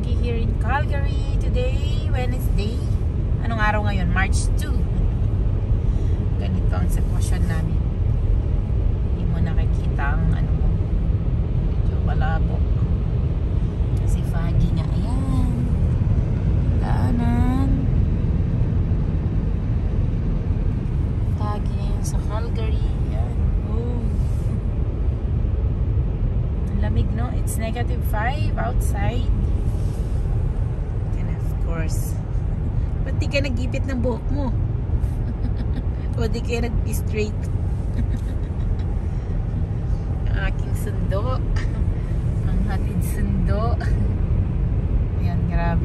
foggy here in Calgary today, Wednesday. Anong araw ngayon? March 2. Ganito ang sitwasyon namin. Hindi mo nakikita ang ano mo. Medyo malabo. Kasi foggy nga. Ayan. Daanan. Foggy ngayon sa Calgary. Ayan. Oh. Lamig, no? It's -5 outside. And of course, ba't di ka nag-ipit ng buhok mo? O di ka nag-straight? Ang aking sundo. Ang hatid sundo. Ayan, grabe.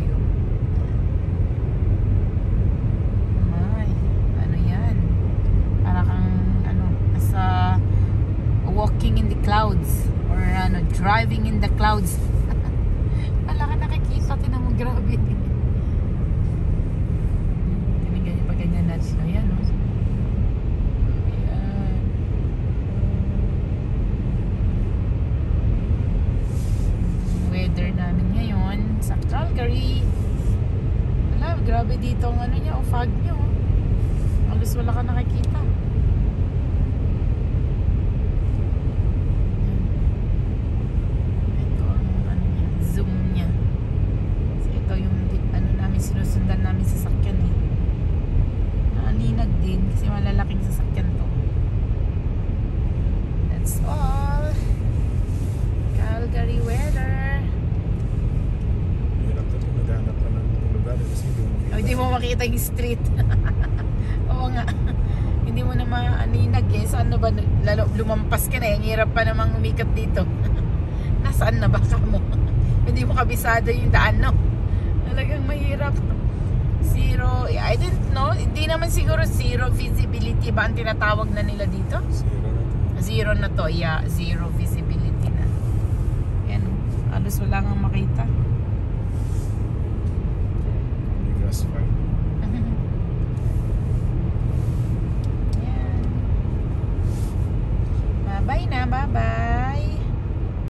Ay, ano yan? Para kang, nasa walking in the clouds. Or driving in the clouds. Wala ka nakikita, tinan mo, grabe. Ganyan pa ganyan natin. Ayan, no? Ayan. Weather namin ngayon sa Calgary. Wala, grabe dito ang niya, o fog niya, oh. Halos wala ka nakikita. Sinusundan namin sa sasakyan eh. Naninag din kasi malalaking sasakyan to. That's all. Calgary weather. Hirap na ito. Naghanap ka ng lugar kasi hindi mo makita yung street. Oo nga. Hindi mo na maaninag eh. Saan na ba? Lalo lumampas ka na. Ang hirap pa namang umikat dito. Nasaan na ba ka mo? Hindi mo kabisado yung daan, no? Talagang mahirap. Zero, I don't know. Hindi naman siguro zero visibility ba ang tinatawag na nila dito? Zero na to. Yeah, zero visibility na. Yan. Halos wala nga makita. Gas fire.